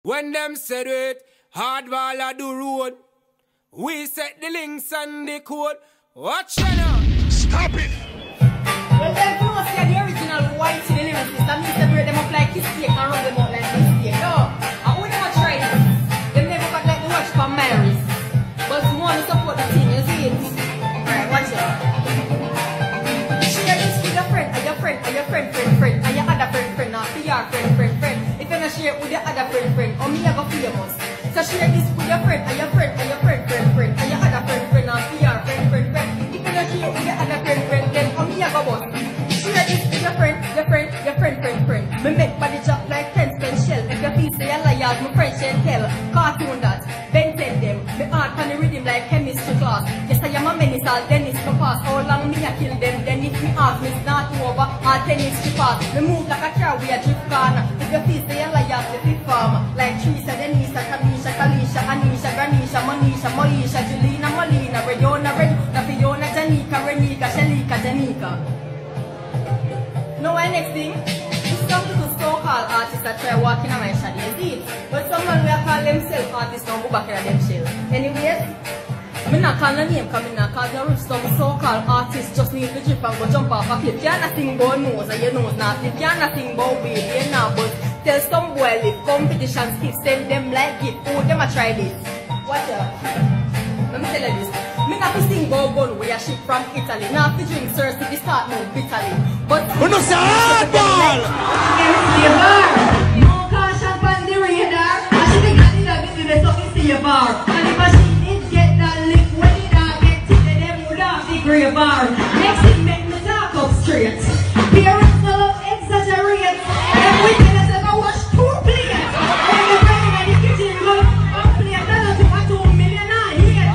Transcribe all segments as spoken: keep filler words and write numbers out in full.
When them said it, hardball a do road. We set the links and the code. Watch it now. Stop it. Well, them people see the original white in the lyricist. That means separate them up like his cake and rub them up like his cake. No, I wouldn't want to try this. Them never got like the watch from Mary's. But more to support the thing, you see it? Alright, watch it. Share this with your friend, and your friend, and your friend, friend, friend, and your other friend, friend, and your friend, friend, friend. If you're not share it with your other friend, friend, or me, I go famous. So share this with your friend, and your friend, and your friend, friend, friend, and your other friend, friend, and your friend, friend, friend. If you're not share it with your other friend, friend, then or me, I go boss. Share this with your friend, your friend, your friend, friend, friend. Me make body drop like ten cent shell. If your piece say a liar, my friend can tell. Cartoon that, Ben tell them. Me art on the rhythm like chemistry class. Yes, I am a menace, all Dennis for pass. How long me a kill them? Then if me ask me start over, all tennis to pass. Me move like a car, we a drift corner. If your piece say a liar, the fifth farmer. Like Teresa, Denisa, Kalisha, Kalisha, Anisha, Granisha, Monisha, Moisha, Julina, Molina, Rayona, Reduna, Fiona, Janika, Renika, Shalika, Janika. Now, my next thing, some little so-called artists that try walking on my shadow, you see it? But someone will call themselves artists don't go back in them shell. Anyways, I'm not calling the name because I'm not calling the rich. Some so-called artists just need to drip and go jump off a cliff. You can't sing about nose and your nose not. You can't sing about baby, you know, but tell some boy live competition stiff, send them like gift. Oh, them a try this. Watch out. Let me tell you this. Me not to sing about gun where you ship from Italy. Not to drink Sir City start now bitterly. But we no say hardball. No caution on the radar. I should be getting that business up in the bar. And if I did get that lick when it all get to them would have the grey bar. Next thing make me talk up straight. Parents no love exaggerate. And we tell us to watch two players. When the brain and the kitchen look one plate dollars to a two million a year.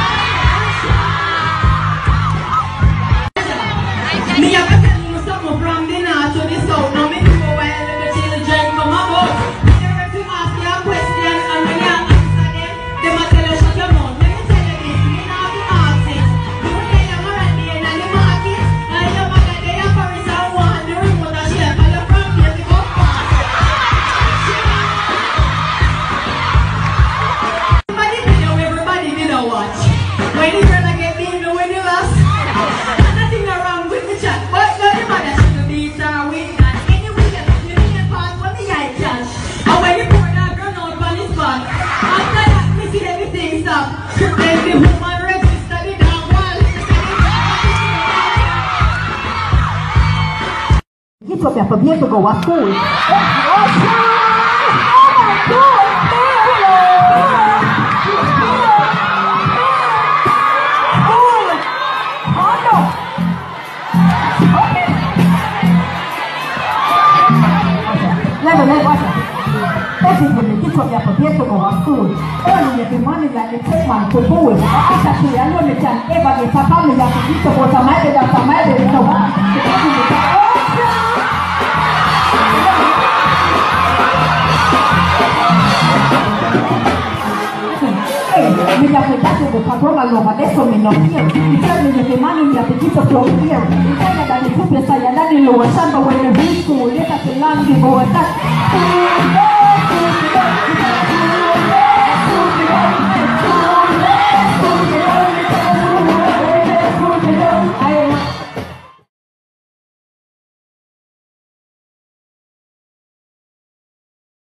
Me have to tell you something from the north to the south. Now me know where the children come about. When you have to ask your question and when you answer them, they must tell you shut your mouth. Let me tell you this, me not to ask it. You tell your mother day in the market, and your mother day in Paris and one the remote and she and you from here to go fast. Everybody did know, everybody did not watch. When the girl get beat, when you lost. Nothing wrong with the chat, but no the mother should be there with that. Anyway, you need a part for the eye cash. And when you pour that girl out on his back, after that, we see everything stop. Then the woman register the damn wall. It's okay for me to go to school. Let me watch it. Everything is what you have to get to go to school. Only if the money that they take man to do it. After she alone can ever get a family that is supposed to marry that a marry so one. Mi ha affidato con padrona nuova, adesso mi non io. I termini che mani mi ha appetito più io. L'Italia da di tutte stai andando in loro, sanno quelle brisco, le case l'anni,